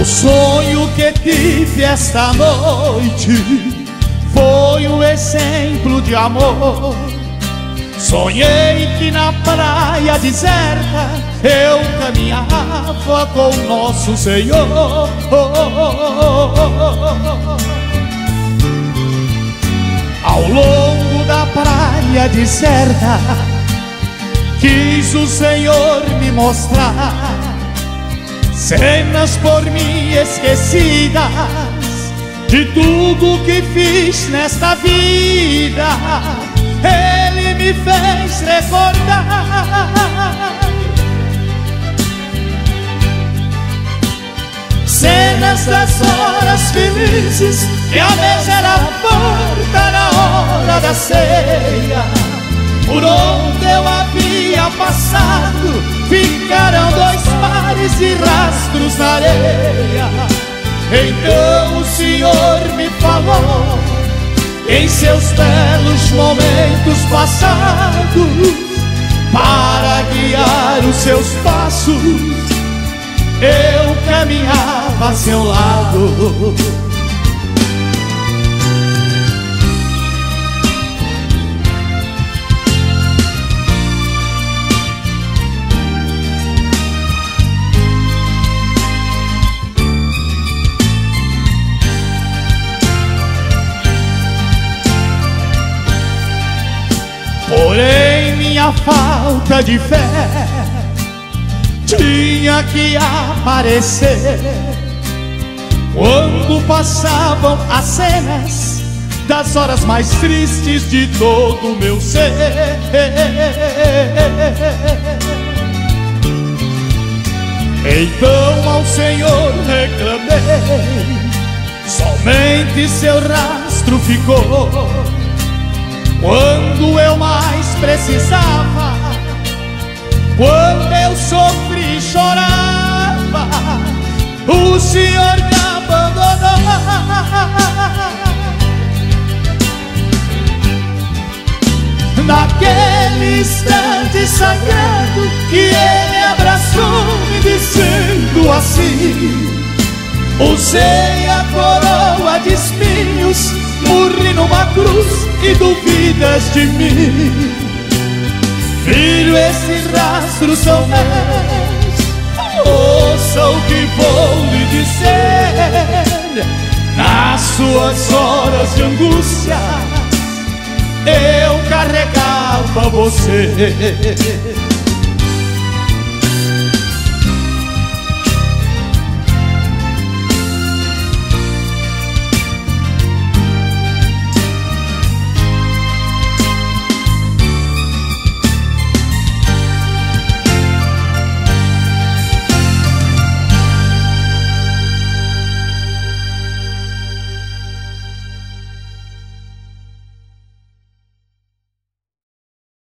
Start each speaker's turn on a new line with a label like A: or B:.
A: O sonho que tive esta noite foi um exemplo de amor. Sonhei que na praia deserta eu caminhava com nosso Senhor. Ao longo da praia deserta quis o Senhor me mostrar cenas por mim esquecidas de tudo que fiz nesta vida. Ele me fez recordar cenas das horas felizes que a mesa era farta na hora da ceia. Por onde eu havia passado ficaram 2 pares de rastros na areia. Então o Senhor me falou em seus belos momentos passados, para guiar os seus passos eu caminhava a seu lado. Porém minha falta de fé tinha que aparecer quando passavam as cenas das horas mais tristes de todo o meu ser. Então ao Senhor reclamei, somente seu rastro ficou. Quando eu mais precisava, quando eu sofri e chorava, o Senhor me abandonou. Naquele instante sagrado que Ele abraçou-me dizendo assim: usei a coroa de espinhos, morri numa cruz e duvidas de mim. Filho, esses rastros são meus, ouça o que vou lhe dizer. Nas suas horas de angústia eu carregava você.